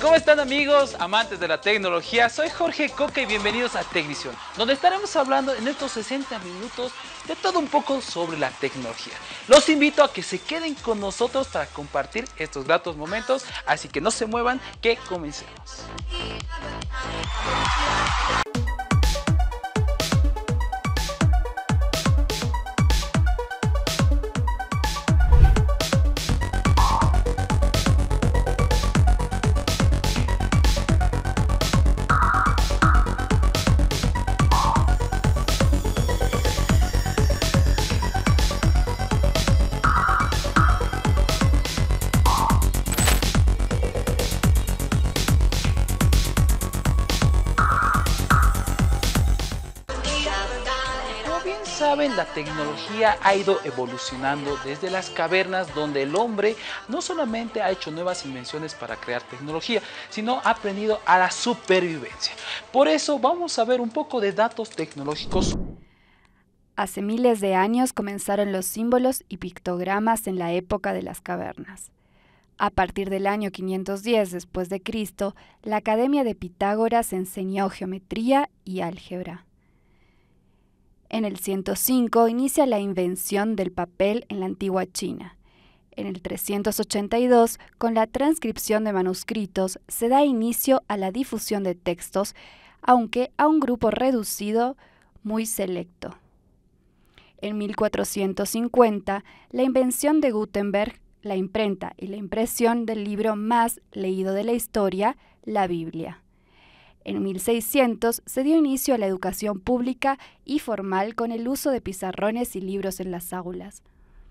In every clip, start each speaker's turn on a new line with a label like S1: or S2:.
S1: ¿Cómo están amigos, amantes de la tecnología? Soy Jorge Coca y bienvenidos a Tecvisión, donde estaremos hablando en estos 60 minutos de todo un poco sobre la tecnología. Los invito a que se queden con nosotros para compartir estos gratos momentos, así que no se muevan, que comencemos. Saben, la tecnología ha ido evolucionando desde las cavernas, donde el hombre no solamente ha hecho nuevas invenciones para crear tecnología, sino ha aprendido a la supervivencia. Por eso vamos a ver un poco de datos tecnológicos.
S2: Hace miles de años comenzaron los símbolos y pictogramas en la época de las cavernas. A partir del año 510 después de Cristo, la Academia de Pitágoras enseñó geometría y álgebra. En el 105 inicia la invención del papel en la antigua China. En el 382, con la transcripción de manuscritos, se da inicio a la difusión de textos, aunque a un grupo reducido muy selecto. En 1450, la invención de Gutenberg, la imprenta y la impresión del libro más leído de la historia, la Biblia. En 1600 se dio inicio a la educación pública y formal con el uso de pizarrones y libros en las aulas.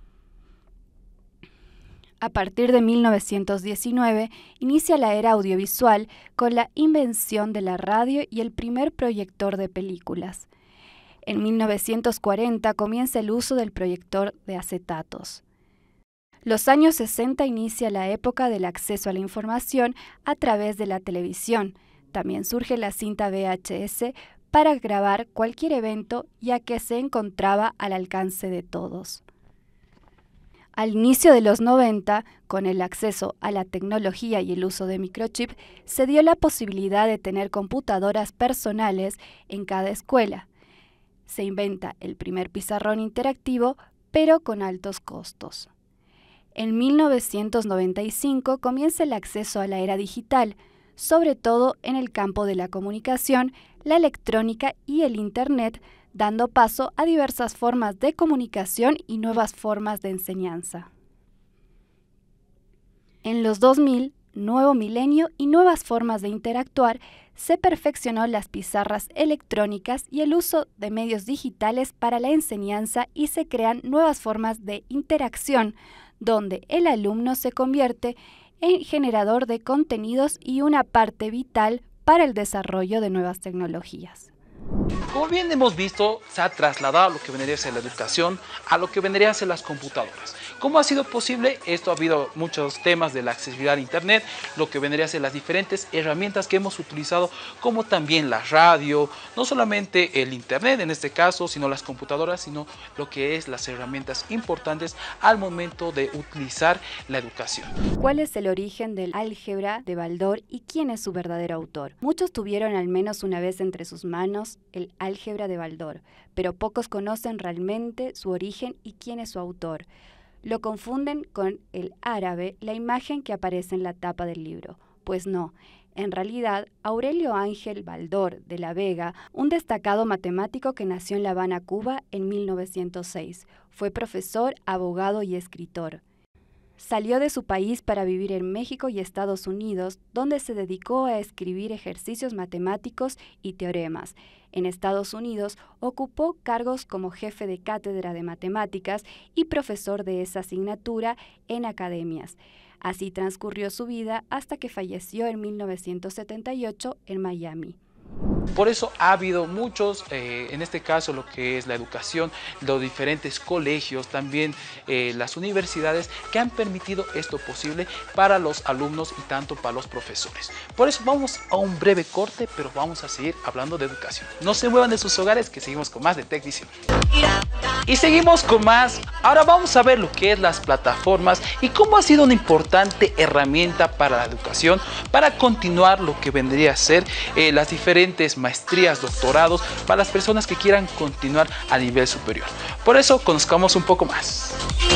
S2: A partir de 1919 inicia la era audiovisual con la invención de la radio y el primer proyector de películas. En 1940 comienza el uso del proyector de acetatos. Los años 60 inicia la época del acceso a la información a través de la televisión. También surge la cinta VHS para grabar cualquier evento, ya que se encontraba al alcance de todos. Al inicio de los 90, con el acceso a la tecnología y el uso de microchip, se dio la posibilidad de tener computadoras personales en cada escuela. Se inventa el primer pizarrón interactivo, pero con altos costos. En 1995 comienza el acceso a la era digital, sobre todo en el campo de la comunicación, la electrónica y el Internet, dando paso a diversas formas de comunicación y nuevas formas de enseñanza. En los 2000, nuevo milenio y nuevas formas de interactuar, se perfeccionó las pizarras electrónicas y el uso de medios digitales para la enseñanza y se crean nuevas formas de interacción, donde el alumno se convierte en generador de contenidos y una parte vital para el desarrollo de nuevas tecnologías.
S1: Como bien hemos visto, se ha trasladado lo que vendría a ser la educación a lo que vendría a ser las computadoras. ¿Cómo ha sido posible? Esto ha habido muchos temas de la accesibilidad a Internet, lo que vendría a ser las diferentes herramientas que hemos utilizado, como también la radio, no solamente el Internet en este caso, sino las computadoras, sino lo que es las herramientas importantes al momento de utilizar la educación.
S2: ¿Cuál es el origen del álgebra de Baldor y quién es su verdadero autor? Muchos tuvieron al menos una vez entre sus manos el álgebra de Baldor, pero pocos conocen realmente su origen y quién es su autor. Lo confunden con el árabe, la imagen que aparece en la tapa del libro. Pues no, en realidad Aurelio Ángel Baldor de la Vega, un destacado matemático que nació en La Habana, Cuba, en 1906. Fue profesor, abogado y escritor. Salió de su país para vivir en México y Estados Unidos, donde se dedicó a escribir ejercicios matemáticos y teoremas. En Estados Unidos ocupó cargos como jefe de cátedra de matemáticas y profesor de esa asignatura en academias. Así transcurrió su vida hasta que falleció en 1978 en Miami.
S1: Por eso ha habido muchos, en este caso lo que es la educación, los diferentes colegios, también las universidades que han permitido esto posible para los alumnos y tanto para los profesores. Por eso vamos a un breve corte, pero vamos a seguir hablando de educación. No se muevan de sus hogares, que seguimos con más de Tecvisión. Y seguimos con más. Ahora vamos a ver lo que es las plataformas y cómo ha sido una importante herramienta para la educación, para continuar lo que vendría a ser las diferentes maestrías, doctorados, para las personas que quieran continuar a nivel superior. Por eso, conozcamos un poco más.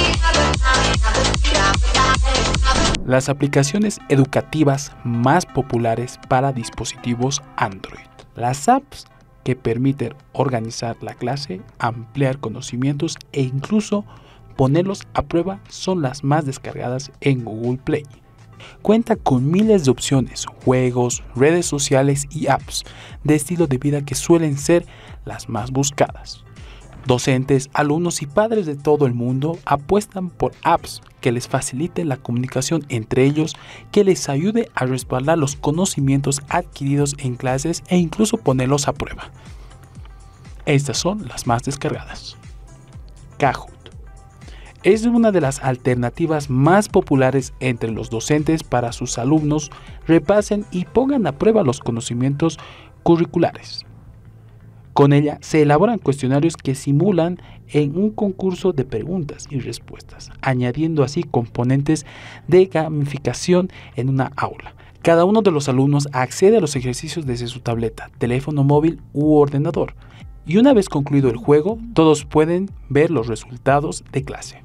S3: Las aplicaciones educativas más populares para dispositivos Android. Las apps que permiten organizar la clase, ampliar conocimientos e incluso ponerlos a prueba son las más descargadas en Google Play. Cuenta con miles de opciones, juegos, redes sociales y apps de estilo de vida que suelen ser las más buscadas. Docentes, alumnos y padres de todo el mundo apuestan por apps que les faciliten la comunicación entre ellos, que les ayude a respaldar los conocimientos adquiridos en clases e incluso ponerlos a prueba. Estas son las más descargadas. Kahoot es una de las alternativas más populares entre los docentes para sus alumnos repasen y pongan a prueba los conocimientos curriculares. Con ella se elaboran cuestionarios que simulan en un concurso de preguntas y respuestas, añadiendo así componentes de gamificación en una aula. Cada uno de los alumnos accede a los ejercicios desde su tableta, teléfono móvil u ordenador, y una vez concluido el juego, todos pueden ver los resultados de clase.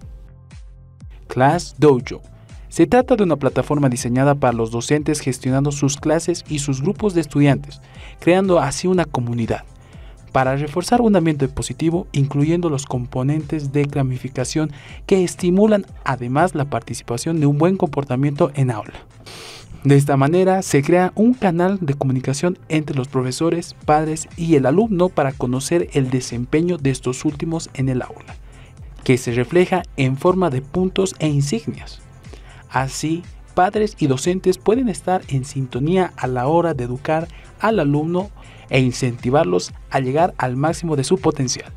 S3: ClassDojo. Se trata de una plataforma diseñada para los docentes gestionando sus clases y sus grupos de estudiantes, creando así una comunidad. Para reforzar un ambiente positivo, incluyendo los componentes de gamificación que estimulan además la participación de un buen comportamiento en aula. De esta manera se crea un canal de comunicación entre los profesores, padres y el alumno para conocer el desempeño de estos últimos en el aula, que se refleja en forma de puntos e insignias. Así, padres y docentes pueden estar en sintonía a la hora de educar al alumno e incentivarlos a llegar al máximo de su potencial.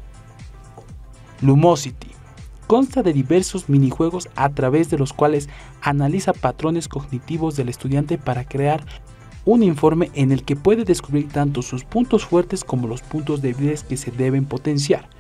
S3: Lumosity consta de diversos minijuegos a través de los cuales analiza patrones cognitivos del estudiante para crear un informe en el que puede descubrir tanto sus puntos fuertes como los puntos débiles que se deben potenciar.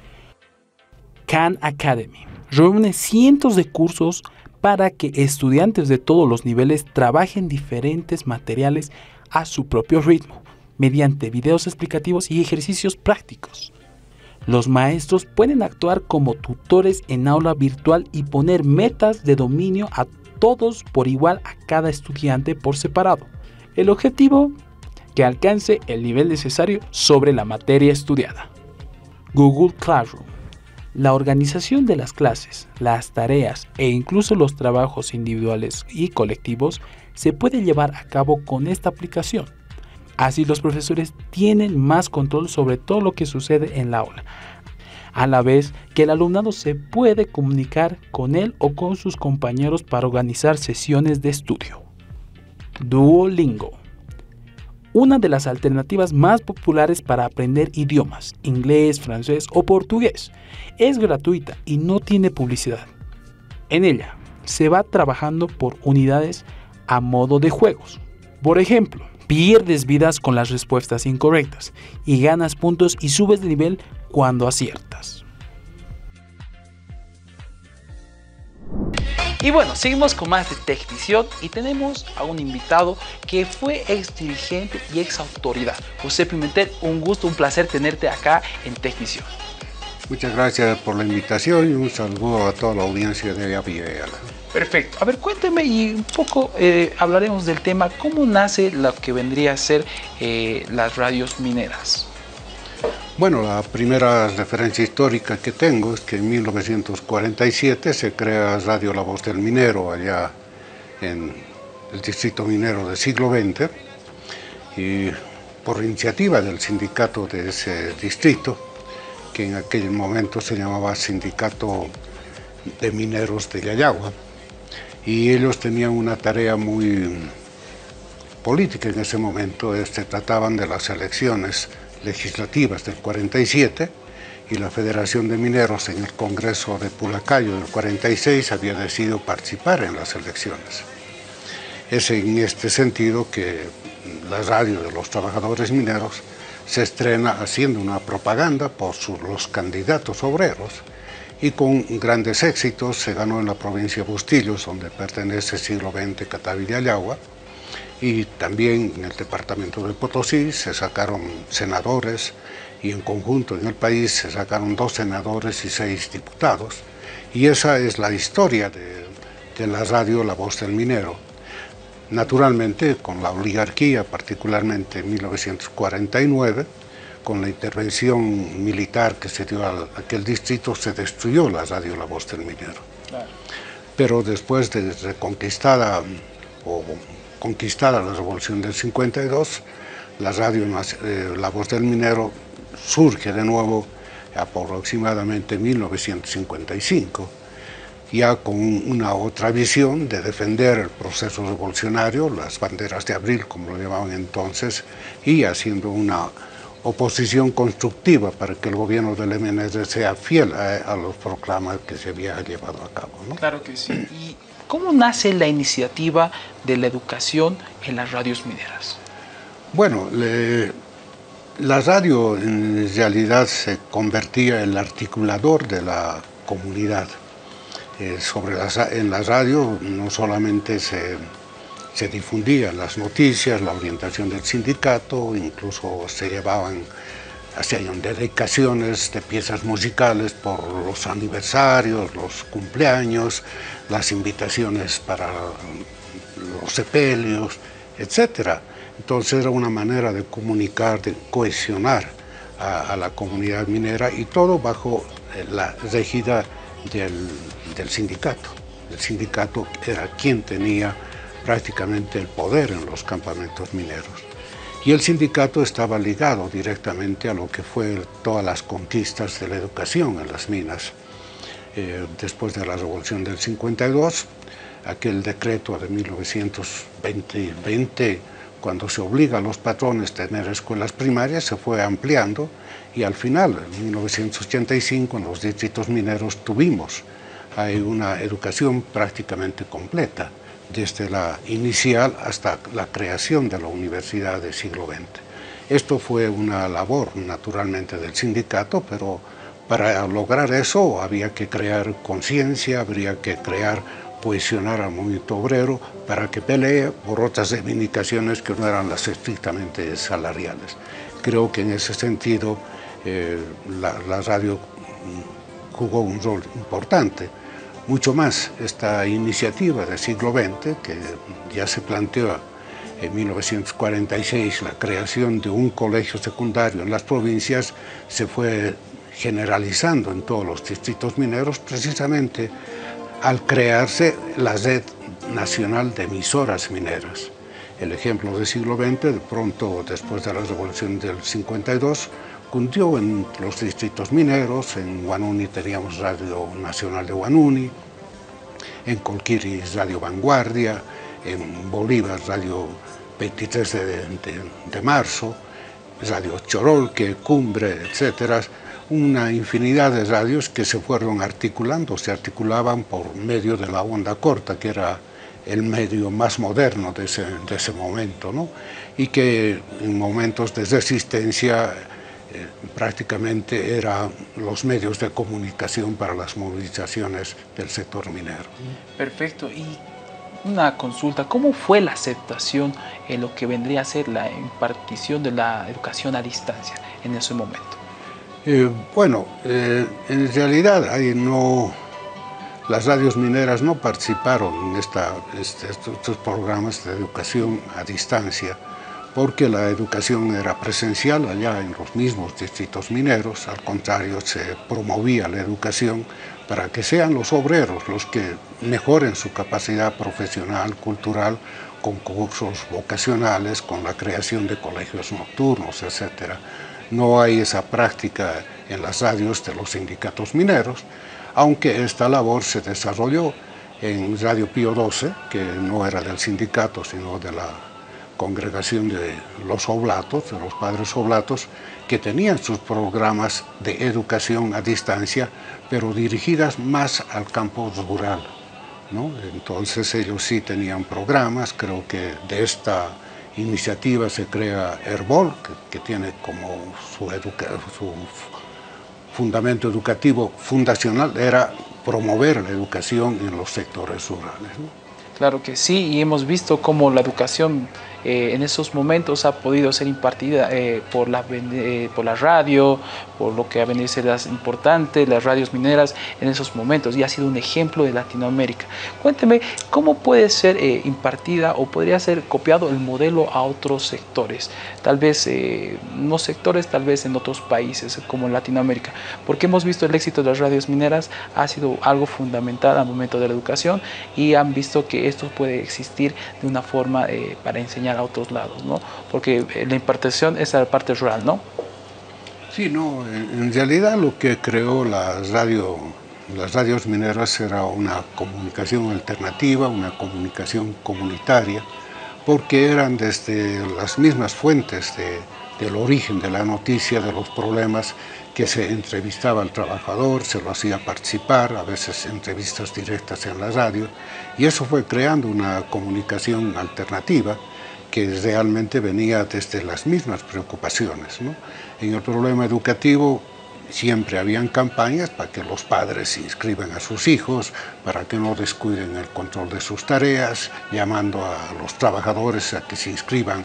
S3: Khan Academy reúne cientos de cursos para que estudiantes de todos los niveles trabajen diferentes materiales a su propio ritmo, mediante videos explicativos y ejercicios prácticos. Los maestros pueden actuar como tutores en aula virtual y poner metas de dominio a todos por igual a cada estudiante por separado. El objetivo, que alcance el nivel necesario sobre la materia estudiada. Google Classroom. La organización de las clases, las tareas e incluso los trabajos individuales y colectivos se puede llevar a cabo con esta aplicación. Así los profesores tienen más control sobre todo lo que sucede en la aula, a la vez que el alumnado se puede comunicar con él o con sus compañeros para organizar sesiones de estudio. Duolingo. Una de las alternativas más populares para aprender idiomas, inglés, francés o portugués. Es gratuita y no tiene publicidad. En ella se va trabajando por unidades a modo de juegos. Por ejemplo, pierdes vidas con las respuestas incorrectas y ganas puntos y subes de nivel cuando aciertas.
S1: Y bueno, seguimos con más de Tecvisión y tenemos a un invitado que fue ex dirigente y ex autoridad. José Pimentel, un gusto, un placer tenerte acá en Tecvisión.
S4: Muchas gracias por la invitación y un saludo a toda la audiencia de Aviala.
S1: Perfecto. A ver, cuénteme y un poco hablaremos del tema, ¿cómo nace lo que vendría a ser las radios mineras?
S4: Bueno, la primera referencia histórica que tengo es que en 1947 se crea Radio La Voz del Minero allá en el distrito minero del siglo XX y por iniciativa del sindicato de ese distrito, que en aquel momento se llamaba Sindicato de Mineros de Yayagua, y ellos tenían una tarea muy política en ese momento. Trataban de las elecciones legislativas del 47 y la Federación de Mineros en el Congreso de Pulacayo del 46 había decidido participar en las elecciones. Es en este sentido que la radio de los trabajadores mineros se estrena haciendo una propaganda por los candidatos obreros y con grandes éxitos. Se ganó en la provincia de Bustillos, donde pertenece Siglo XX Catavi de Ayagua, y también en el departamento de Potosí se sacaron senadores, y en conjunto en el país se sacaron 2 senadores y 6 diputados. Y esa es la historia de la radio La Voz del Minero. Naturalmente, con la oligarquía, particularmente en 1949, con la intervención militar que se dio a aquel distrito, se destruyó la radio La Voz del Minero. Claro. Pero después de reconquistada o conquistada la Revolución del 52, la radio La Voz del Minero surge de nuevo aproximadamente en 1955, ya con una otra visión de defender el proceso revolucionario, las banderas de abril, como lo llamaban entonces, y haciendo una oposición constructiva para que el gobierno del MNR sea fiel a los proclamas que se había llevado a cabo, ¿no?
S1: Claro que sí. ¿Y cómo nace la iniciativa de la educación en las radios mineras?
S4: Bueno, la radio en realidad se convertía en el articulador de la comunidad. En la radio no solamente se difundían las noticias, la orientación del sindicato, incluso se hacían dedicaciones de piezas musicales por los aniversarios, los cumpleaños, las invitaciones para los sepelios, etc. Entonces era una manera de comunicar, de cohesionar a la comunidad minera, y todo bajo la regida del sindicato. El sindicato era quien tenía prácticamente el poder en los campamentos mineros. Y el sindicato estaba ligado directamente a lo que fue todas las conquistas de la educación en las minas. Después de la Revolución del 52, aquel decreto de 1920, cuando se obliga a los patrones a tener escuelas primarias, se fue ampliando, y al final, en 1985, en los distritos mineros tuvimos una educación prácticamente completa, desde la inicial hasta la creación de la Universidad del siglo XX. Esto fue una labor, naturalmente, del sindicato, pero para lograr eso había que crear conciencia, habría que cohesionar al movimiento obrero para que pelee por otras reivindicaciones que no eran las estrictamente salariales. Creo que en ese sentido la radio jugó un rol importante. Mucho más, esta iniciativa del siglo XX, que ya se planteó en 1946, la creación de un colegio secundario en las provincias, se fue generalizando en todos los distritos mineros, precisamente al crearse la Red Nacional de Emisoras Mineras. El ejemplo del siglo XX, de pronto, después de la Revolución del 52, cundió en los distritos mineros. En Huanuni teníamos Radio Nacional de Huanuni, en Colquiri Radio Vanguardia, en Bolívar Radio 23 de marzo, Radio Chorolque, Cumbre, etc. Una infinidad de radios que se fueron articulando, se articulaban por medio de la onda corta, que era el medio más moderno de ese momento, ¿no? Y que en momentos de resistencia prácticamente eran los medios de comunicación para las movilizaciones del sector minero.
S1: Perfecto. Y una consulta, ¿cómo fue la aceptación en lo que vendría a ser la impartición de la educación a distancia en ese momento?
S4: En realidad las radios mineras no participaron en estos programas de educación a distancia, porque la educación era presencial allá en los mismos distritos mineros. Al contrario, se promovía la educación para que sean los obreros los que mejoren su capacidad profesional, cultural, con cursos vocacionales, con la creación de colegios nocturnos, etc. No hay esa práctica en las radios de los sindicatos mineros, aunque esta labor se desarrolló en Radio Pío XII, que no era del sindicato, sino de la congregación de los oblatos, de los padres oblatos, que tenían sus programas de educación a distancia, pero dirigidas más al campo rural, ¿no? Entonces ellos sí tenían programas. Creo que de esta iniciativa se crea Herbol, que tiene como su fundamento educativo fundacional era promover la educación en los sectores rurales, ¿no?
S1: Claro que sí, y hemos visto cómo la educación en esos momentos ha podido ser impartida por la radio, por lo que ha venido a ser importante, las radios mineras en esos momentos, y ha sido un ejemplo de Latinoamérica. Cuénteme, ¿cómo puede ser impartida o podría ser copiado el modelo a otros sectores? Tal vez, no sectores, tal vez en otros países como en Latinoamérica, porque hemos visto el éxito de las radios mineras ha sido algo fundamental al momento de la educación, y han visto que esto puede existir de una forma para enseñar a otros lados, ¿no? Porque la impartición es la parte rural, ¿no?
S4: Sí, no, en realidad lo que creó las radios mineras era una comunicación alternativa, una comunicación comunitaria, porque eran desde las mismas fuentes del origen de la noticia, de los problemas, que se entrevistaba al trabajador, se lo hacía participar, a veces entrevistas directas en la radio, y eso fue creando una comunicación alternativa que realmente venía desde las mismas preocupaciones, ¿no? En el problema educativo siempre habían campañas para que los padres inscriban a sus hijos, para que no descuiden el control de sus tareas, llamando a los trabajadores a que se inscriban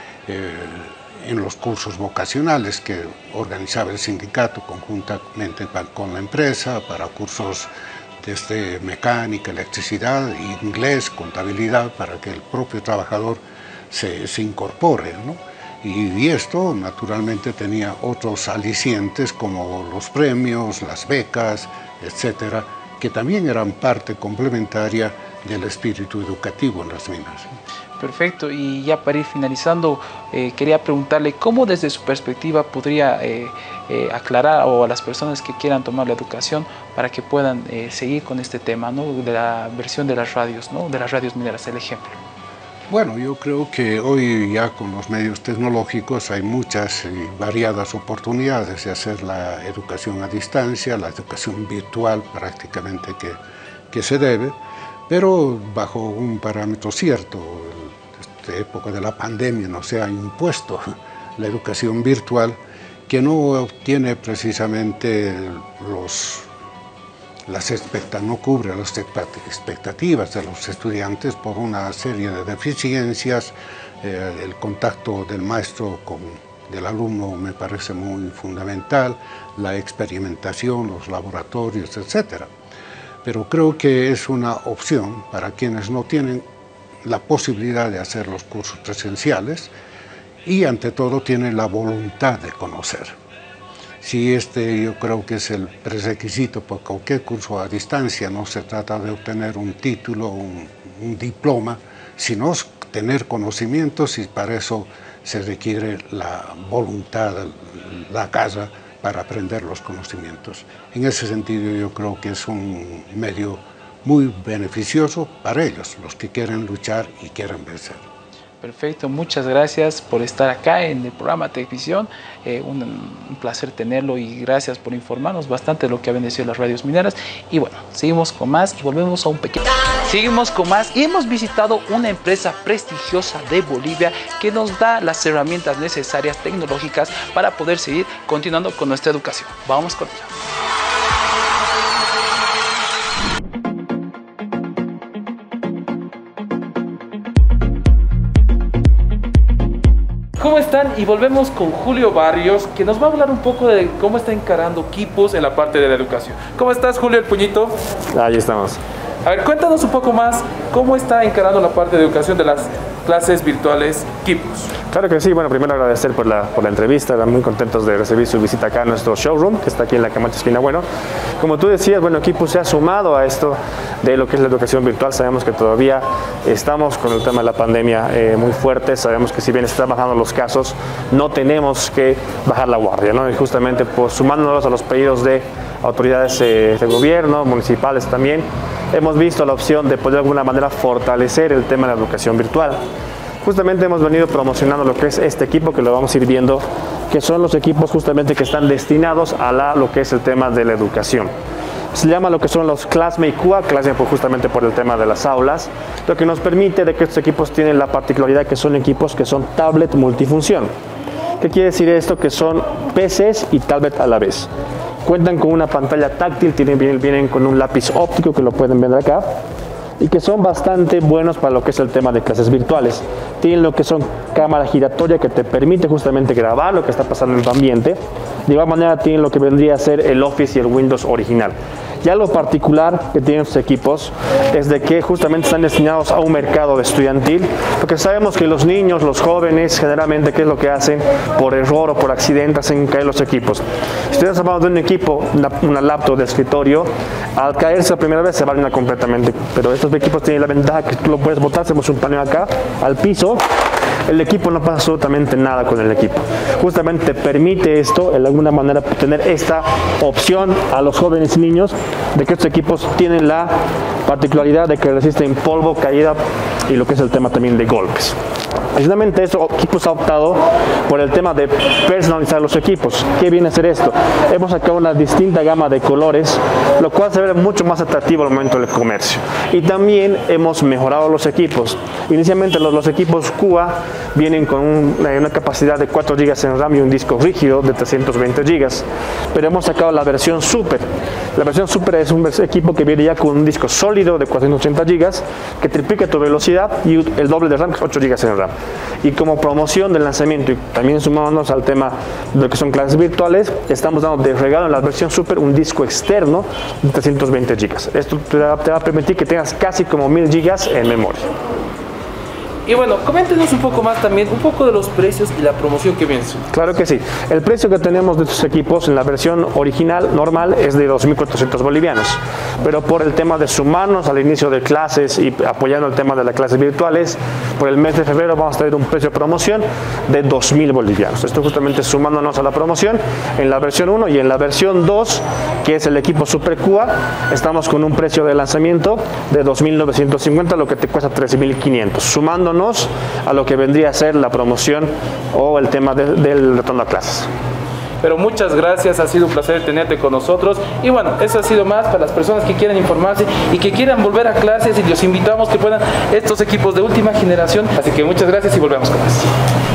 S4: en los cursos vocacionales que organizaba el sindicato conjuntamente con la empresa, para cursos desde mecánica, electricidad, inglés, contabilidad, para que el propio trabajador se incorpore, ¿no? Y esto naturalmente tenía otros alicientes como los premios, las becas, etcétera, que también eran parte complementaria del espíritu educativo en las minas.
S1: Perfecto, y ya para ir finalizando, quería preguntarle cómo desde su perspectiva podría aclarar o a las personas que quieran tomar la educación para que puedan seguir con este tema, ¿no? De la versión de las radios, ¿no? De las radios mineras, el ejemplo.
S4: Bueno, yo creo que hoy ya con los medios tecnológicos hay muchas y variadas oportunidades de hacer la educación a distancia, la educación virtual prácticamente que se debe, pero bajo un parámetro cierto. Esta época de la pandemia no se ha impuesto la educación virtual, que no tiene precisamente no cubre las expectativas de los estudiantes por una serie de deficiencias. El contacto del maestro con el alumno me parece muy fundamental, la experimentación, los laboratorios, etc. Pero creo que es una opción para quienes no tienen la posibilidad de hacer los cursos presenciales y ante todo tienen la voluntad de conocer. Si yo creo que es el prerequisito para cualquier curso a distancia. No se trata de obtener un título, un diploma, sino tener conocimientos, y para eso se requiere la voluntad, la garra para aprender los conocimientos. En ese sentido yo creo que es un medio muy beneficioso para ellos, los que quieren luchar y quieren vencer.
S1: Perfecto, muchas gracias por estar acá en el programa Tecvisión. Un placer tenerlo, y gracias por informarnos bastante de lo que ha bendecido las radios mineras. Y bueno, seguimos con más y volvemos a un pequeño... Seguimos con más y hemos visitado una empresa prestigiosa de Bolivia que nos da las herramientas necesarias tecnológicas para poder seguir continuando con nuestra educación. Vamos con ello. ¿Cómo están? Y volvemos con Julio Barrios, que nos va a hablar un poco de cómo está encarando Quipus en la parte de la educación. ¿Cómo estás, Julio, el puñito?
S5: Ahí estamos.
S1: A ver, cuéntanos un poco más cómo está encarando la parte de educación de las clases virtuales Quipus.
S5: Claro que sí. Bueno, primero agradecer por la entrevista. Muy contentos de recibir su visita acá a nuestro showroom, que está aquí en la Camacho Esquina. Bueno, como tú decías, bueno, Quipus se ha sumado a esto de lo que es la educación virtual. Sabemos que todavía estamos con el tema de la pandemia muy fuerte. Sabemos que si bien están bajando los casos, no tenemos que bajar la guardia, ¿no? Y justamente pues, sumándonos a los pedidos de autoridades de gobierno, municipales también, hemos visto la opción de poder de alguna manera fortalecer el tema de la educación virtual. Justamente hemos venido promocionando lo que es este equipo, que lo vamos a ir viendo, que son los equipos justamente que están destinados a lo que es el tema de la educación. Se llama lo que son los Classmate QA, Classmate justamente por el tema de las aulas, lo que nos permite de que estos equipos tienen la particularidad que son equipos que son tablet multifunción. ¿Qué quiere decir esto? Que son PCs y tablet a la vez. Cuentan con una pantalla táctil, vienen con un lápiz óptico que lo pueden ver acá, y que son bastante buenos para lo que es el tema de clases virtuales. Tienen lo que son cámara giratoria que te permite justamente grabar lo que está pasando en tu ambiente. De igual manera tienen lo que vendría a ser el Office y el Windows original. Ya lo particular que tienen estos equipos es de que justamente están destinados a un mercado estudiantil, porque sabemos que los niños, los jóvenes, generalmente, ¿qué es lo que hacen? Por error o por accidente hacen caer los equipos. Si ustedes hablando de un equipo, una laptop de escritorio, al caerse la primera vez se va completamente, pero estos equipos tienen la ventaja que tú lo puedes botar, hacemos un paneo acá, al piso, el equipo no pasa absolutamente nada con el equipo. Justamente te permite esto, de alguna manera, tener esta opción a los jóvenes y niños de que estos equipos tienen la particularidad de que resisten polvo, caída y lo que es el tema también de golpes. Precisamente estos equipos ha optado por el tema de personalizar los equipos. ¿Qué viene a ser esto? Hemos sacado una distinta gama de colores, lo cual se ve mucho más atractivo al momento del comercio. Y también hemos mejorado los equipos. Inicialmente los equipos QA vienen con una capacidad de 4 GB en RAM y un disco rígido de 320 GB. Pero hemos sacado la versión Super. La versión Super es un equipo que viene ya con un disco sólido de 480 GB que triplica tu velocidad y el doble de RAM, que es 8 GB en RAM. Y como promoción del lanzamiento y también sumándonos al tema de lo que son clases virtuales, estamos dando de regalo en la versión Super un disco externo de 320 GB. Esto te va a permitir que tengas casi como 1000 GB en memoria.
S1: Y bueno, coméntenos un poco más también, un poco de los precios y la promoción que viene.
S5: Claro que sí. El precio que tenemos de estos equipos en la versión original, normal, es de 2.400 bolivianos. Pero por el tema de sumarnos al inicio de clases y apoyando el tema de las clases virtuales, por el mes de febrero vamos a tener un precio de promoción de 2.000 bolivianos. Esto justamente sumándonos a la promoción en la versión 1 y en la versión 2, que es el equipo Super QA, estamos con un precio de lanzamiento de 2.950, lo que te cuesta 13.500, sumándonos a lo que vendría a ser la promoción o el tema del retorno a clases.
S1: Pero muchas gracias, ha sido un placer tenerte con nosotros. Y bueno, eso ha sido más para las personas que quieran informarse y que quieran volver a clases, y los invitamos que puedan estos equipos de última generación. Así que muchas gracias y volvemos con más.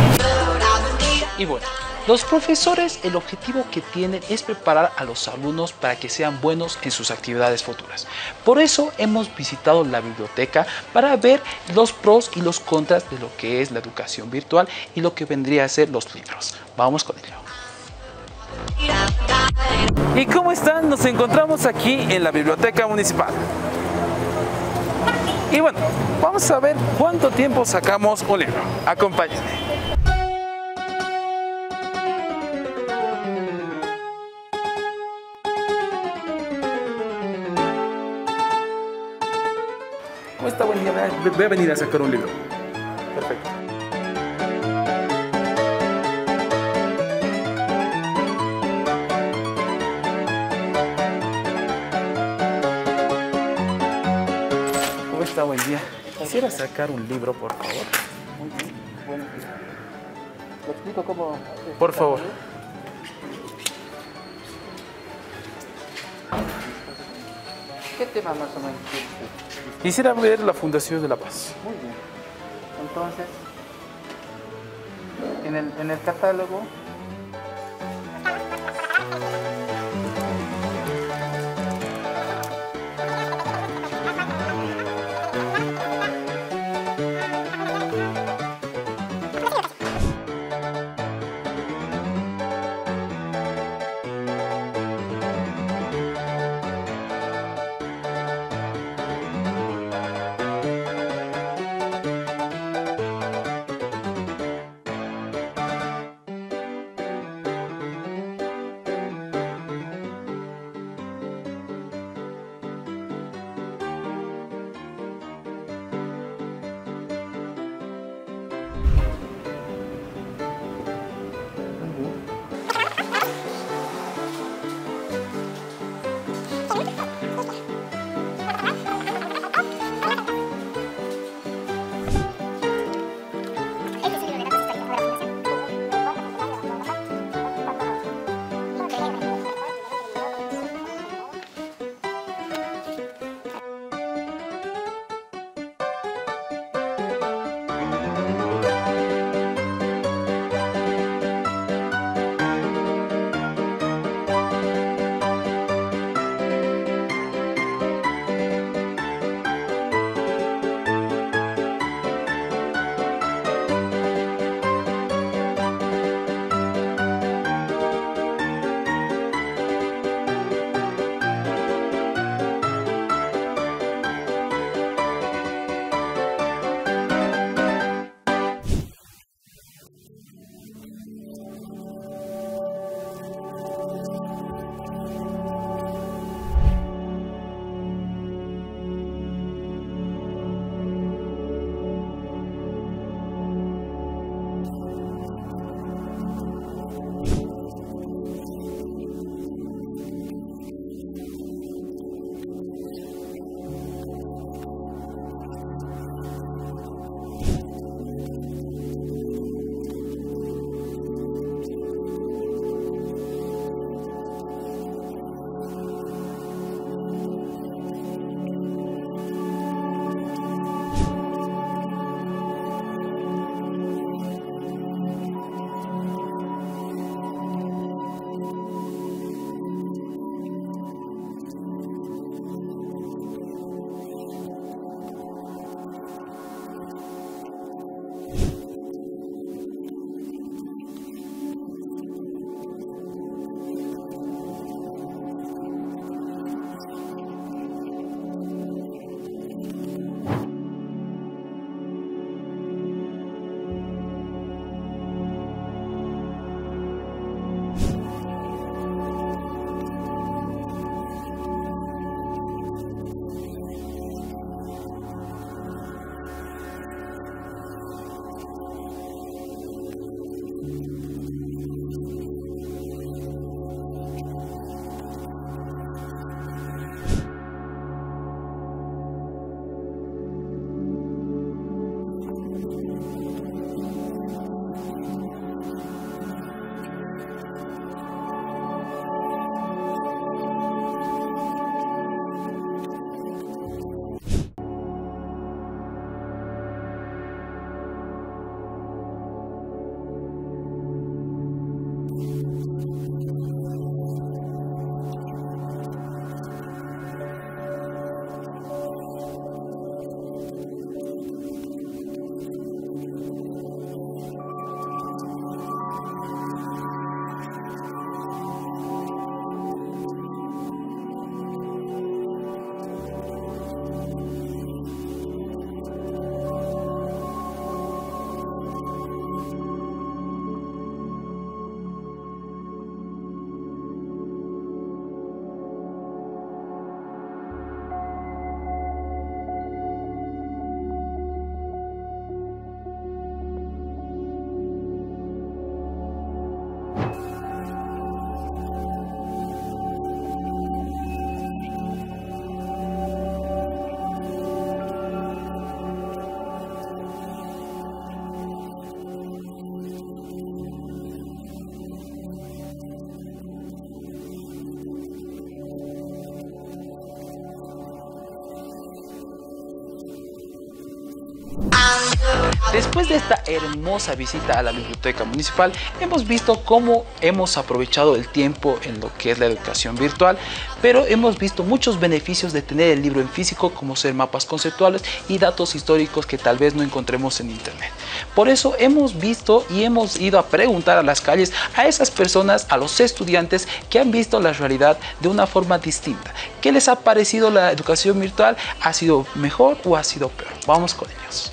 S1: Y bueno, los profesores, el objetivo que tienen es preparar a los alumnos para que sean buenos en sus actividades futuras. Por eso hemos visitado la biblioteca para ver los pros y los contras de lo que es la educación virtual y lo que vendría a ser los libros. Vamos con ello. ¿Y cómo están? Nos encontramos aquí en la biblioteca municipal. Y bueno, vamos a ver cuánto tiempo sacamos un libro. Acompáñenme. ¿Cómo está? Buen día. Voy a venir a sacar un libro. Perfecto. ¿Cómo está? Buen día. Quisiera sacar un libro, por favor.
S6: Muy bien. Bueno, ¿le explico cómo?
S1: Por favor.
S6: ¿Qué tema más o menos quiere usted?
S1: Quisiera ver la Fundación de la Paz.
S6: Muy bien. Entonces, en el catálogo
S1: Después de esta hermosa visita a la biblioteca municipal, hemos visto cómo hemos aprovechado el tiempo en lo que es la educación virtual, pero hemos visto muchos beneficios de tener el libro en físico, como ser mapas conceptuales y datos históricos que tal vez no encontremos en internet. Por eso hemos visto y hemos ido a preguntar a las calles a esas personas, a los estudiantes que han visto la realidad de una forma distinta. ¿Qué les ha parecido la educación virtual? ¿Ha sido mejor o ha sido peor? Vamos con ellos.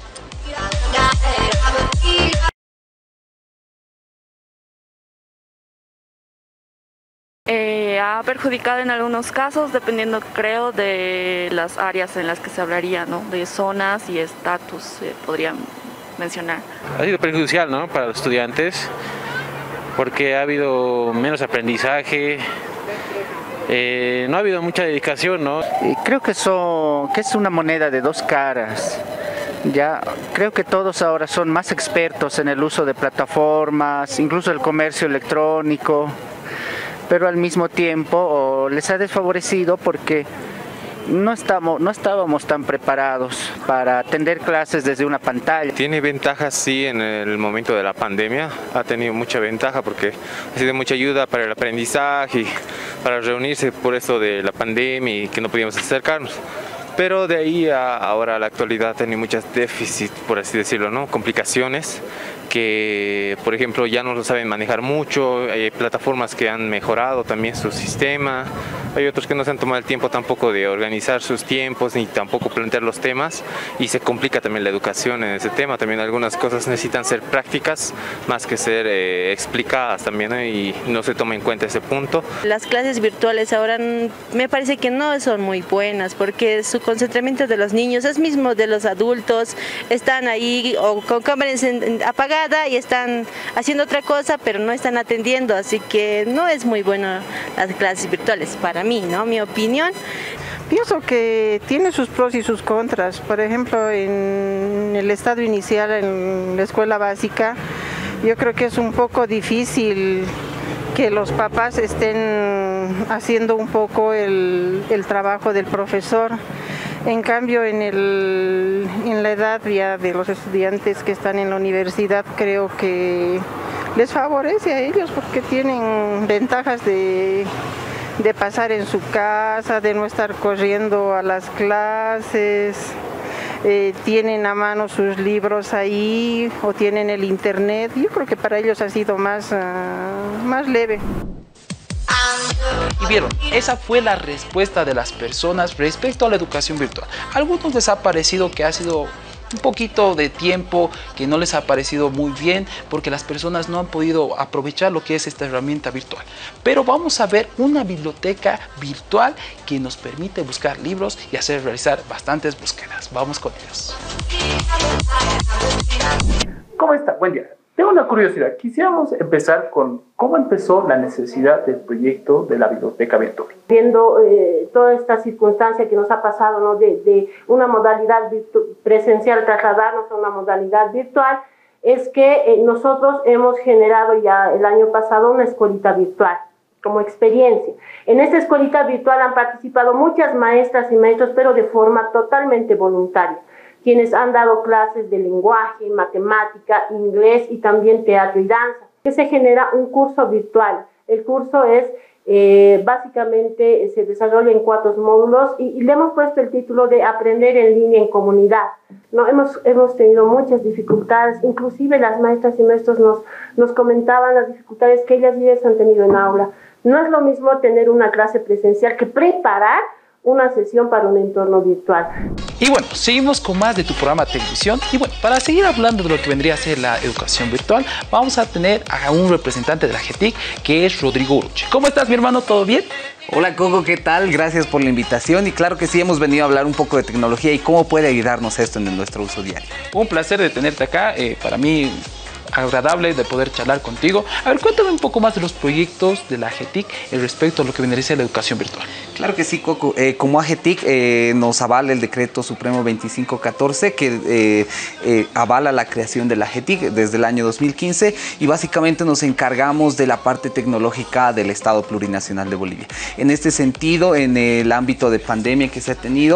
S7: Ha perjudicado en algunos casos, dependiendo, creo, de las áreas en las que se hablaría, ¿no? De zonas y estatus, podrían mencionar.
S8: Ha sido perjudicial, ¿no?, para los estudiantes, porque ha habido menos aprendizaje, no ha habido mucha dedicación, ¿no?
S9: Creo que es una moneda de dos caras. Ya creo que todos ahora son más expertos en el uso de plataformas, incluso el comercio electrónico, pero al mismo tiempo les ha desfavorecido porque no estábamos tan preparados para atender clases desde una pantalla.
S10: Tiene ventajas, sí, en el momento de la pandemia, ha tenido mucha ventaja porque ha sido mucha ayuda para el aprendizaje, para reunirse por esto de la pandemia y que no podíamos acercarnos. Pero de ahí ahora a la actualidad tiene muchos déficits, por así decirlo, ¿no? Complicaciones que, por ejemplo, ya no lo saben manejar mucho. Hay plataformas que han mejorado también su sistema. Hay otros que no se han tomado el tiempo tampoco de organizar sus tiempos ni tampoco plantear los temas, y se complica también la educación en ese tema. También algunas cosas necesitan ser prácticas más que ser explicadas también, ¿no? Y no se toma en cuenta ese punto.
S11: Las clases virtuales ahora me parece que no son muy buenas porque su concentramiento de los niños es mismo de los adultos. Están ahí o con cámara apagada y están haciendo otra cosa, pero no están atendiendo, así que no es muy bueno las clases virtuales para mí, ¿no? Mi opinión.
S12: Pienso que tiene sus pros y sus contras. Por ejemplo, en el estado inicial, en la escuela básica, yo creo que es un poco difícil que los papás estén haciendo un poco el trabajo del profesor. En cambio, en la edad ya de los estudiantes que están en la universidad, creo que les favorece a ellos porque tienen ventajas de pasar en su casa, de no estar corriendo a las clases, tienen a mano sus libros ahí o tienen el internet. Yo creo que para ellos ha sido más leve.
S1: Y vieron, esa fue la respuesta de las personas respecto a la educación virtual. A algunos les ha parecido que ha sido un poquito de tiempo que no les ha parecido muy bien porque las personas no han podido aprovechar lo que es esta herramienta virtual. Pero vamos a ver una biblioteca virtual que nos permite buscar libros y hacer realizar bastantes búsquedas. Vamos con ellos.
S13: ¿Cómo está? Buen día. Tengo una curiosidad. Quisiéramos empezar con cómo empezó la necesidad del proyecto de la biblioteca virtual.
S14: Viendo toda esta circunstancia que nos ha pasado, ¿no? de una modalidad presencial trasladarnos a una modalidad virtual, es que nosotros hemos generado ya el año pasado una escuelita virtual como experiencia. En esta escuelita virtual han participado muchas maestras y maestros, pero de forma totalmente voluntaria, quienes han dado clases de lenguaje, matemática, inglés y también teatro y danza. Que se genera un curso virtual. El curso es, básicamente, se desarrolla en 4 módulos y le hemos puesto el título de Aprender en línea en comunidad. ¿No? Hemos tenido muchas dificultades, inclusive las maestras y maestros nos comentaban las dificultades que ellas han tenido en aula. No es lo mismo tener una clase presencial que preparar una sesión para un entorno virtual.
S1: Y bueno, seguimos con más de tu programa de televisión. Y bueno, para seguir hablando de lo que vendría a ser la educación virtual, vamos a tener a un representante de la GETIC, que es Rodrigo Uruche. ¿Cómo estás, mi hermano? ¿Todo bien?
S15: Hola, Coco, ¿qué tal? Gracias por la invitación. Y claro que sí, hemos venido a hablar un poco de tecnología y cómo puede ayudarnos esto en nuestro uso diario.
S1: Un placer de tenerte acá. Para mí, agradable de poder charlar contigo. A ver, cuéntame un poco más de los proyectos de la AGETIC respecto a lo que vendría a ser la educación virtual.
S15: Claro que sí, Coco. Como AGETIC nos avala el Decreto Supremo 2514 que avala la creación de la AGETIC desde el año 2015 y básicamente nos encargamos de la parte tecnológica del Estado Plurinacional de Bolivia. En este sentido, en el ámbito de pandemia que se ha tenido,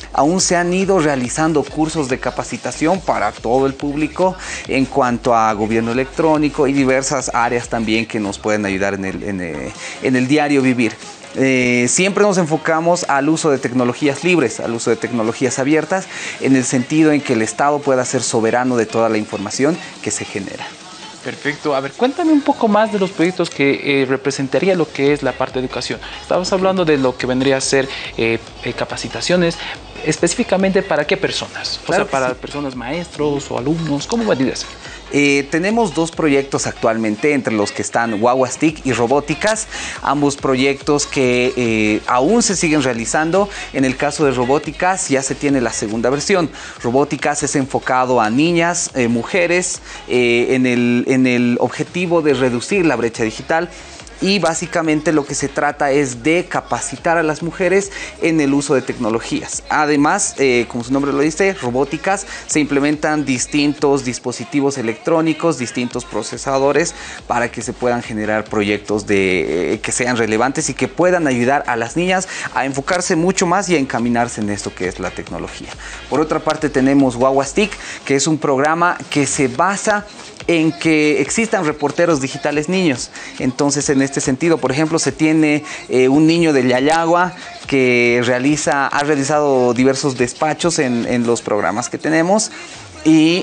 S15: aún se han ido realizando cursos de capacitación para todo el público en cuanto a gobierno electrónico y diversas áreas también que nos pueden ayudar en el diario vivir. Siempre nos enfocamos al uso de tecnologías libres, al uso de tecnologías abiertas, en el sentido en que el Estado pueda ser soberano de toda la información que se genera.
S1: Perfecto. A ver, cuéntame un poco más de los proyectos que representaría lo que es la parte de educación. Estabas hablando de lo que vendría a ser capacitaciones, específicamente ¿para qué personas?
S15: Claro,
S1: o sea, para personas maestros o alumnos, ¿cómo vendría a ser?
S15: Tenemos dos proyectos actualmente, entre los que están Guaguas TIC y Robóticas, ambos proyectos que aún se siguen realizando. En el caso de Robóticas ya se tiene la segunda versión. Robóticas es enfocado a niñas, mujeres, en el objetivo de reducir la brecha digital. Y básicamente lo que se trata es de capacitar a las mujeres en el uso de tecnologías. Además, como su nombre lo dice, Robóticas, se implementan distintos dispositivos electrónicos, distintos procesadores para que se puedan generar proyectos que sean relevantes y que puedan ayudar a las niñas a enfocarse mucho más y a encaminarse en esto que es la tecnología. Por otra parte tenemos Guaguas TIC, que es un programa que se basa en que existan reporteros digitales niños. Entonces, en este sentido, por ejemplo, se tiene un niño de Yayagua que ha realizado diversos despachos en los programas que tenemos y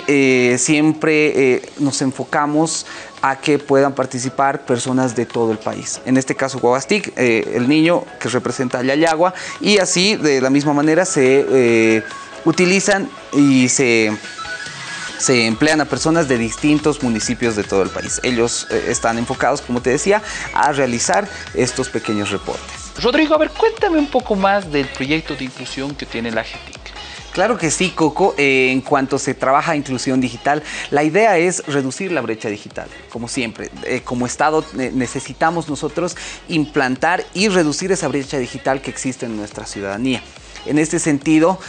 S15: siempre nos enfocamos a que puedan participar personas de todo el país. En este caso, Guaguas TIC, el niño que representa a Yayagua, y así, de la misma manera, se utilizan y se emplean a personas de distintos municipios de todo el país. Ellos están enfocados, como te decía, a realizar estos pequeños reportes.
S1: Rodrigo, a ver, cuéntame un poco más del proyecto de inclusión que tiene la AGETIC.
S15: Claro que sí, Coco. En cuanto se trabaja inclusión digital, la idea es reducir la brecha digital, como siempre. Como Estado necesitamos nosotros implantar y reducir esa brecha digital que existe en nuestra ciudadanía. En este sentido,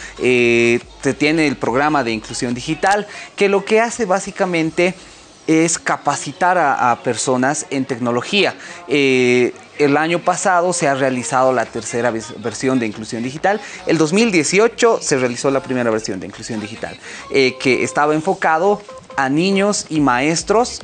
S15: se tiene el programa de inclusión digital, que lo que hace básicamente es capacitar a personas en tecnología. El año pasado se ha realizado la tercera versión de inclusión digital. El 2018 se realizó la primera versión de inclusión digital, que estaba enfocado a niños y maestros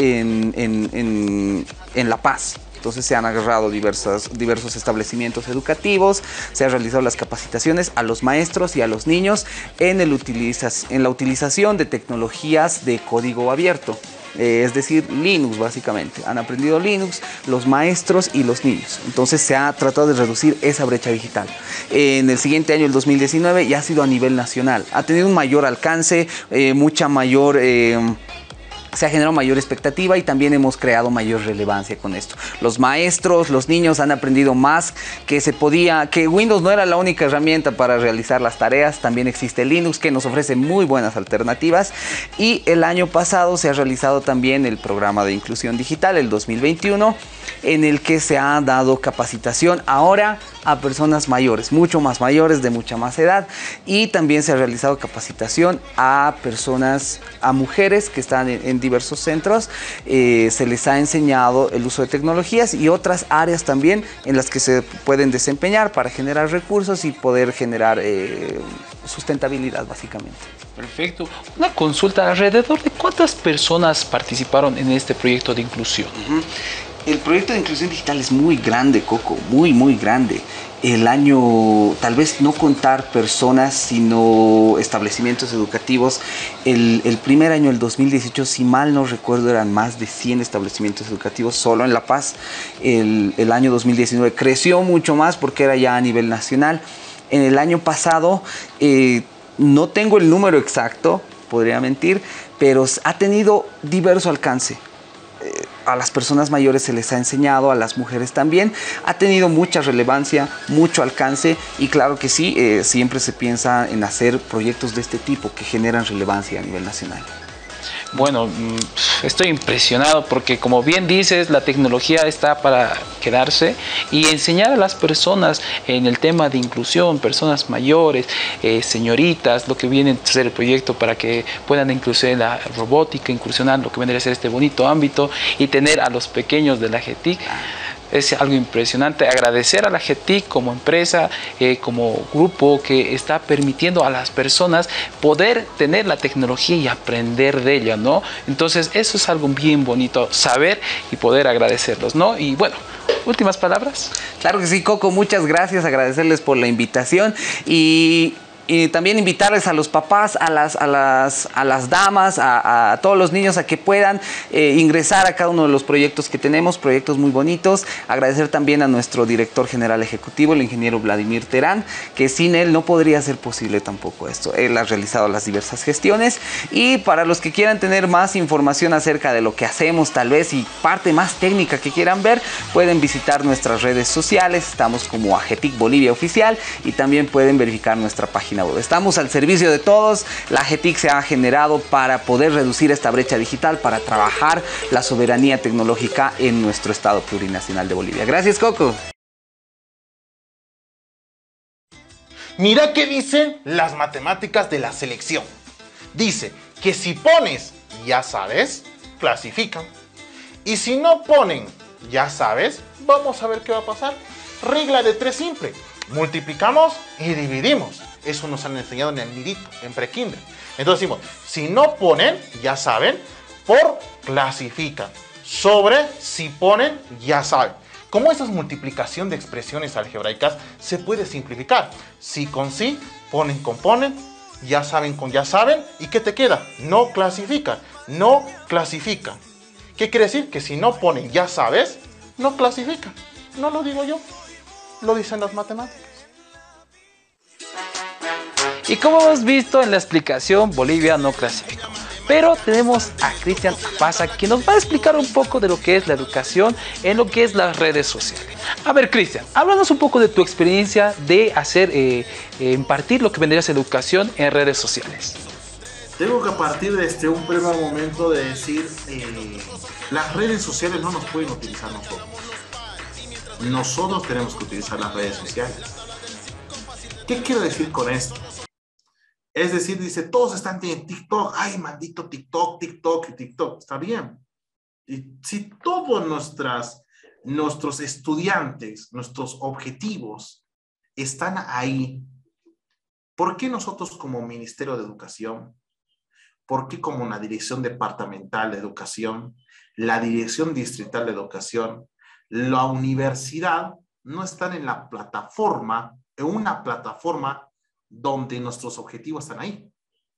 S15: en La Paz. Entonces se han agarrado diversos establecimientos educativos, se han realizado las capacitaciones a los maestros y a los niños en la utilización de tecnologías de código abierto. Es decir, Linux básicamente. Han aprendido Linux los maestros y los niños. Entonces se ha tratado de reducir esa brecha digital. En el siguiente año, el 2019, ya ha sido a nivel nacional. Ha tenido un mayor alcance, se ha generado mayor expectativa y también hemos creado mayor relevancia con esto. Los maestros, los niños han aprendido más que Windows no era la única herramienta para realizar las tareas. También existe Linux, que nos ofrece muy buenas alternativas. Y el año pasado se ha realizado también el programa de inclusión digital, el 2021, en el que se ha dado capacitación ahora a personas mayores, mucho más mayores, de mucha más edad, y también se ha realizado capacitación a mujeres que están en diversos centros. Se les ha enseñado el uso de tecnologías y otras áreas también en las que se pueden desempeñar para generar recursos y poder generar sustentabilidad básicamente.
S1: Perfecto. Una consulta, ¿alrededor de cuántas personas participaron en este proyecto de inclusión?
S15: El proyecto de inclusión digital es muy grande, Coco, muy grande. El año, tal vez no contar personas, sino establecimientos educativos. El primer año, el 2018, si mal no recuerdo, eran más de 100 establecimientos educativos solo en La Paz. El año 2019 creció mucho más porque era ya a nivel nacional. En el año pasado, no tengo el número exacto, podría mentir, pero ha tenido diverso alcance. A las personas mayores se les ha enseñado, a las mujeres también. Ha tenido mucha relevancia, mucho alcance y claro que sí, siempre se piensa en hacer proyectos de este tipo que generan relevancia a nivel nacional.
S1: Bueno, estoy impresionado porque, como bien dices, la tecnología está para quedarse y enseñar a las personas en el tema de inclusión, personas mayores, señoritas, lo que viene a ser el proyecto para que puedan incluir la robótica, incursionar lo que vendría a ser este bonito ámbito y tener a los pequeños de la AGETIC. Es algo impresionante. Agradecer a la GETIC como empresa, como grupo que está permitiendo a las personas poder tener la tecnología y aprender de ella, ¿no? Entonces eso es algo bien bonito, saber y poder agradecerlos, ¿no? Y bueno, últimas palabras.
S15: Claro que sí, Coco, muchas gracias, agradecerles por la invitación y también invitarles a los papás, a las damas, a todos los niños a que puedan ingresar a cada uno de los proyectos que tenemos, proyectos muy bonitos. Agradecer también a nuestro director general ejecutivo, el ingeniero Vladimir Terán, que sin él no podría ser posible tampoco esto. Él ha realizado las diversas gestiones. Y para los que quieran tener más información acerca de lo que hacemos tal vez y parte más técnica que quieran ver, pueden visitar nuestras redes sociales. Estamos como AGETIC Bolivia Oficial y también pueden verificar nuestra página. Estamos al servicio de todos. La AGETIC se ha generado para poder reducir esta brecha digital, para trabajar la soberanía tecnológica en nuestro Estado plurinacional de Bolivia. Gracias, Coco.
S16: Mira qué dicen las matemáticas de la selección. Dice que si pones ya sabes, clasifican. Y si no ponen ya sabes, vamos a ver qué va a pasar. Regla de 3 simple. Multiplicamos y dividimos. Eso nos han enseñado en el nidito, en prekinder. Entonces decimos, si no ponen, ya saben, por clasifican. Sobre, si ponen, ya saben. Como esa es multiplicación de expresiones algebraicas, se puede simplificar. Si con sí, ponen con ponen, ya saben con ya saben. ¿Y qué te queda? No clasifican. No clasifican. ¿Qué quiere decir? Que si no ponen ya sabes, no clasifican. No lo digo yo, lo dicen las matemáticas.
S1: Y como hemos visto en la explicación, Bolivia no clasificó. Pero tenemos a Cristian Apaza, que nos va a explicar un poco de lo que es la educación en lo que es las redes sociales. A ver, Cristian, háblanos un poco de tu experiencia de hacer, impartir lo que vendría a ser educación en redes sociales.
S17: Tengo que partir desde un primer momento de decir, las redes sociales no nos pueden utilizar nosotros. Nosotros tenemos que utilizar las redes sociales. ¿Qué quiero decir con esto? Es decir, dice, todos están en TikTok. Ay, maldito TikTok, TikTok y TikTok. Está bien. Y si todos nuestros estudiantes, nuestros objetivos están ahí, ¿por qué nosotros como Ministerio de Educación? ¿Por qué como una dirección departamental de educación, la dirección distrital de educación, la universidad no están en la plataforma, en una plataforma donde nuestros objetivos están ahí?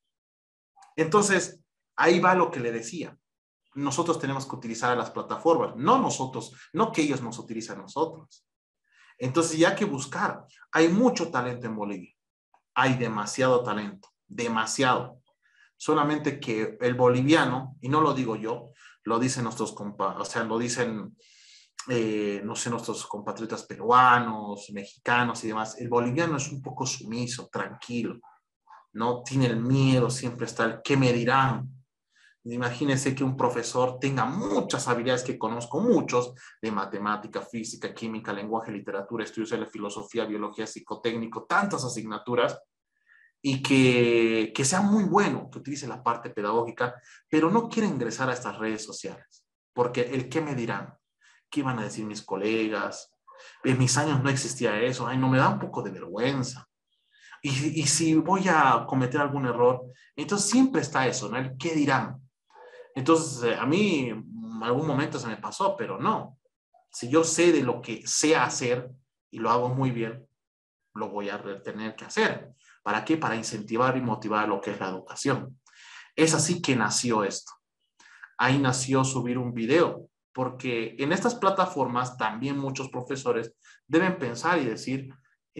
S17: Entonces, ahí va lo que le decía. Nosotros tenemos que utilizar las plataformas, no nosotros, no que ellos nos utilicen a nosotros. Entonces, ya hay que buscar. Hay mucho talento en Bolivia. Hay demasiado talento, demasiado. Solamente que el boliviano, y no lo digo yo, lo dicen nuestros compatriotas, o sea, lo dicen, no sé, nuestros compatriotas peruanos, mexicanos y demás. El boliviano es un poco sumiso, tranquilo, no tiene el miedo, siempre está el ¿qué me dirán? Imagínense que un profesor tenga muchas habilidades, que conozco muchos, de matemática, física, química, lenguaje, literatura, estudios de la filosofía, biología, psicotécnico, tantas asignaturas, y que sea muy bueno, que utilice la parte pedagógica, pero no quiere ingresar a estas redes sociales, porque el ¿qué me dirán? ¿Qué van a decir mis colegas? En mis años no existía eso. Ay, no, me da un poco de vergüenza. Y si voy a cometer algún error, entonces siempre está eso, ¿no? El ¿qué dirán? Entonces, a mí en algún momento se me pasó, pero no. Si yo sé de lo que sé hacer y lo hago muy bien, lo voy a tener que hacer. ¿Para qué? Para incentivar y motivar lo que es la educación. Es así que nació esto. Ahí nació subir un video, porque en estas plataformas también muchos profesores deben pensar y decir,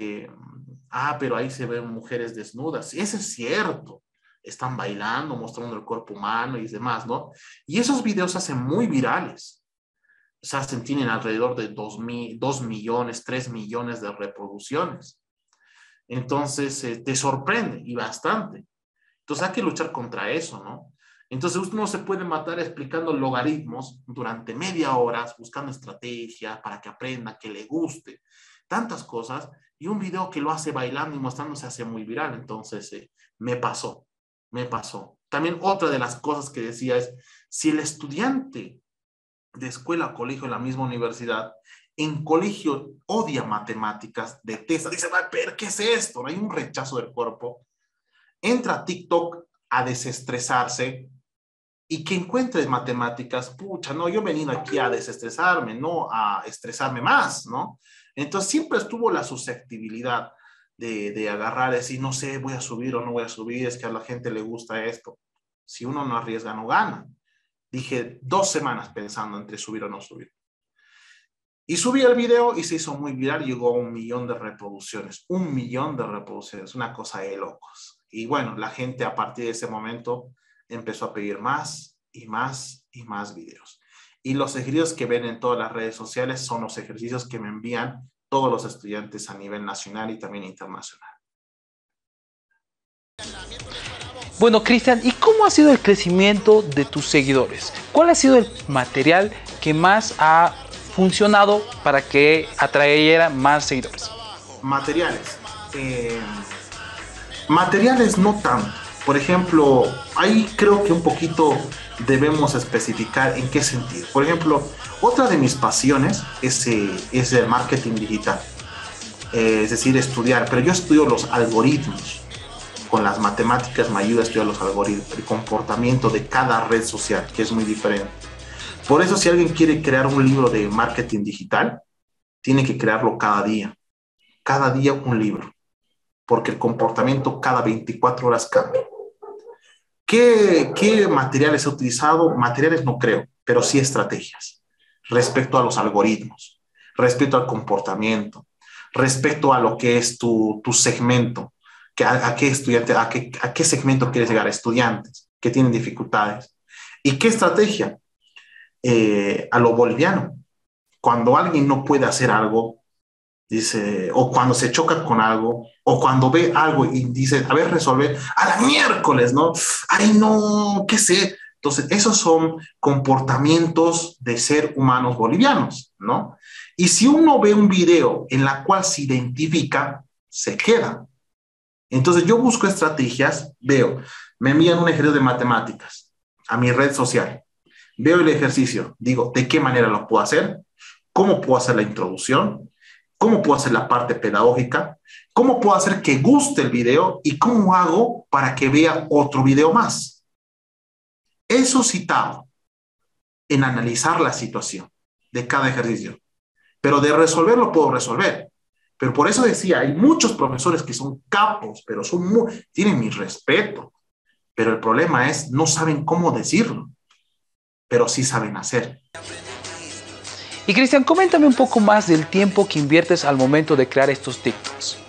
S17: pero ahí se ven mujeres desnudas. Eso es cierto. Están bailando, mostrando el cuerpo humano y demás, ¿no? Y esos videos se hacen muy virales. Tienen alrededor de 2 millones, 3 millones de reproducciones. Entonces, te sorprende y bastante. Entonces, hay que luchar contra eso, ¿no? Entonces, uno se puede matar explicando logaritmos durante media hora, buscando estrategias para que aprenda, que le guste, tantas cosas, y un video que lo hace bailando y mostrando se hace muy viral. Entonces, me pasó. También otra de las cosas que decía es, si el estudiante de escuela o colegio en la misma universidad en colegio odia matemáticas, detesta, dice, pero ¿qué es esto? Hay un rechazo del cuerpo. Entra a TikTok a desestresarse y que encuentre matemáticas, pucha, no, yo he venido aquí a desestresarme, no a estresarme más, ¿no? Entonces siempre estuvo la susceptibilidad de agarrar y decir, no sé, voy a subir o no voy a subir, es que a la gente le gusta esto. Si uno no arriesga, no gana. Dije 2 semanas pensando entre subir o no subir. Y subí el video y se hizo muy viral, llegó a 1 millón de reproducciones. 1 millón de reproducciones, una cosa de locos. Y bueno, la gente a partir de ese momento empezó a pedir más y más y más videos. Y los ejercicios que ven en todas las redes sociales son los ejercicios que me envían todos los estudiantes a nivel nacional y también internacional.
S1: Bueno, Cristian, ¿y cómo ha sido el crecimiento de tus seguidores? ¿Cuál ha sido el material que más ha funcionado para que atrayera más seguidores?
S17: Materiales. Materiales no tanto. Por ejemplo, ahí creo que un poquito debemos especificar en qué sentido. Por ejemplo, otra de mis pasiones es el marketing digital. Es decir, estudiar. Pero yo estudio los algoritmos. Con las matemáticas me ayuda a estudiar los algoritmos, el comportamiento de cada red social, que es muy diferente. Por eso, si alguien quiere crear un libro de marketing digital, tiene que crearlo cada día. Cada día un libro. Porque el comportamiento cada 24 horas cambia. ¿Qué materiales he utilizado? Materiales no creo, pero sí estrategias. Respecto a los algoritmos, respecto al comportamiento, respecto a lo que es tu segmento. ¿A qué estudiante, a qué segmento quieres llegar? Estudiantes que tienen dificultades. ¿Y qué estrategia? A lo boliviano. Cuando alguien no puede hacer algo, dice, o cuando se choca con algo, o cuando ve algo y dice, a ver, resolver, a la miércoles, ¿no? Ay, no, qué sé. Entonces, esos son comportamientos de ser humanos bolivianos, ¿no? Y si uno ve un video en la cual se identifica, se queda. Entonces yo busco estrategias, veo, me envían un ejercicio de matemáticas a mi red social, veo el ejercicio, digo, ¿de qué manera lo puedo hacer? ¿Cómo puedo hacer la introducción? ¿Cómo puedo hacer la parte pedagógica? ¿Cómo puedo hacer que guste el video? ¿Y cómo hago para que vea otro video más? Eso citado en analizar la situación de cada ejercicio, pero de resolverlo puedo resolver. Pero por eso decía, hay muchos profesores que son capos, pero tienen mi respeto. Pero el problema es, no saben cómo decirlo, pero sí saben hacer.
S1: Y Cristian, coméntame un poco más del tiempo que inviertes al momento de crear estos TikToks.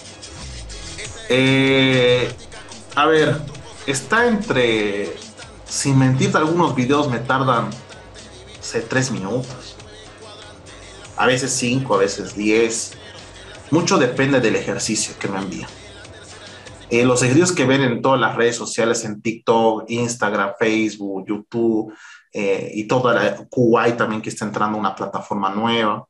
S17: A ver, está entre, sin mentirte, algunos videos me tardan 3 minutos. A veces 5, a veces 10. Mucho depende del ejercicio que me envían. Los ejercicios que ven en todas las redes sociales, en TikTok, Instagram, Facebook, YouTube, y toda la Kuwait también, que está entrando una plataforma nueva.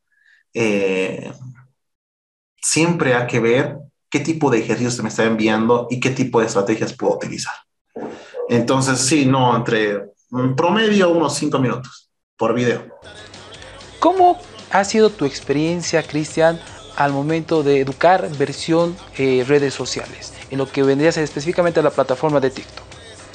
S17: Siempre hay que ver qué tipo de ejercicios se me está enviando y qué tipo de estrategias puedo utilizar. Entonces, sí, no, entre promedio unos 5 minutos por video.
S1: ¿Cómo ha sido tu experiencia, Cristian, al momento de educar versión redes sociales, en lo que vendría a ser específicamente la plataforma de TikTok?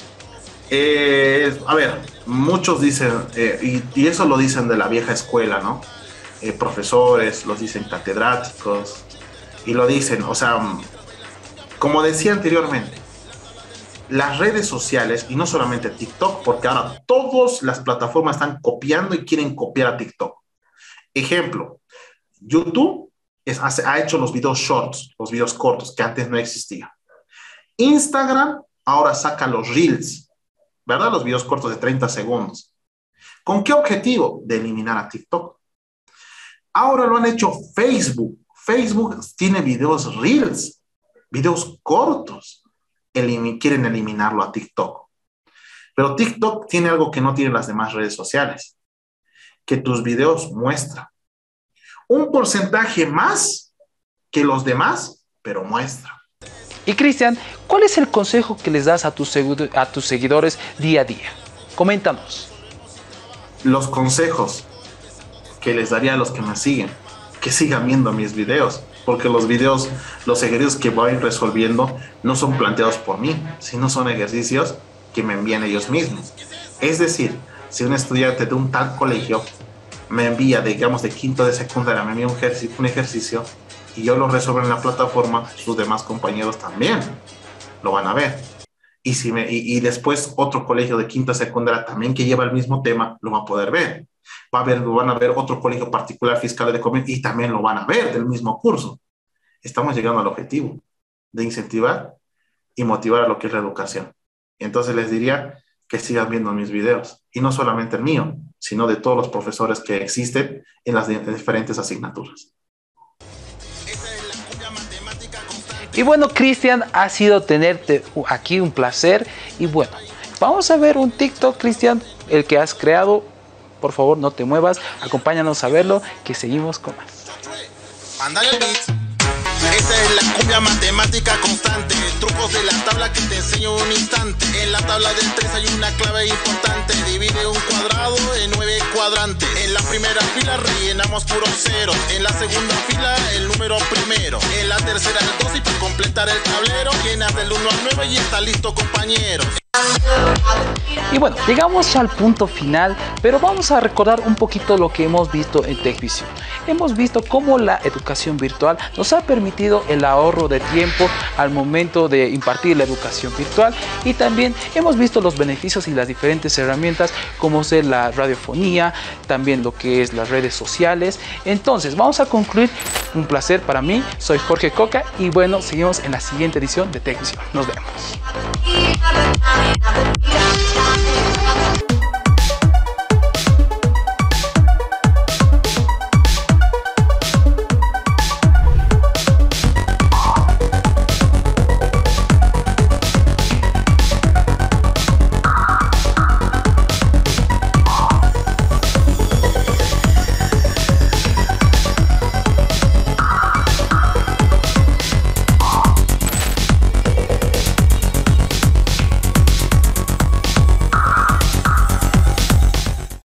S17: A ver, muchos dicen, y eso lo dicen de la vieja escuela, ¿no? Profesores, los dicen catedráticos, y lo dicen, o sea, como decía anteriormente, las redes sociales, y no solamente TikTok, porque ahora todas las plataformas están copiando y quieren copiar a TikTok. Ejemplo, YouTube ha hecho los videos shorts, los videos cortos, que antes no existían. Instagram ahora saca los Reels, ¿verdad? Los videos cortos de 30 segundos. ¿Con qué objetivo? De eliminar a TikTok. Ahora lo han hecho Facebook. Facebook tiene videos Reels, videos cortos. Quieren eliminarlo a TikTok. Pero TikTok tiene algo que no tienen las demás redes sociales, que tus videos muestran un porcentaje más que los demás, pero muestra.
S1: Y Cristian, ¿cuál es el consejo que les das a tus seguidores día a día? Coméntanos.
S17: Los consejos que les daría a los que me siguen, que sigan viendo mis videos, porque los videos, los ejercicios que voy resolviendo no son planteados por mí, sino son ejercicios que me envían ellos mismos. Es decir, si un estudiante de un tal colegio me envía, digamos, de quinto de secundaria, me envía un ejercicio y yo lo resuelvo en la plataforma, sus demás compañeros también lo van a ver. Y después otro colegio de quinta secundaria también que lleva el mismo tema lo va a poder ver. Van a ver otro colegio particular fiscal de comercio y también lo van a ver del mismo curso. Estamos llegando al objetivo de incentivar y motivar a lo que es la educación. Entonces les diría que sigan viendo mis videos, y no solamente el mío, sino de todos los profesores que existen en las diferentes asignaturas.
S1: Y bueno, Cristian, ha sido tenerte aquí un placer. Y bueno, vamos a ver un TikTok, Cristian, el que has creado. Por favor, no te muevas, acompáñanos a verlo, que seguimos con más.
S16: Mándale el beat. Esta es la cumbia matemática constante, trucos de la tabla que te enseño un instante. En la tabla del 3 hay una clave importante, divide un cuadrado en 9 cuadrantes. En la primera fila rellenamos puros ceros, en la segunda fila el número primero, en la tercera el 2 y para completar el tablero llenas del 1 al 9 y está listo, compañeros.
S1: Y bueno, llegamos al punto final, pero vamos a recordar un poquito lo que hemos visto en TechVision. Hemos visto cómo la educación virtual nos ha permitido el ahorro de tiempo al momento de impartir la educación virtual, y también hemos visto los beneficios y las diferentes herramientas como ser la radiofonía, también lo que es las redes sociales. Entonces vamos a concluir. Un placer para mí, soy Jorge Coca y bueno, seguimos en la siguiente edición de TechVision. Nos vemos.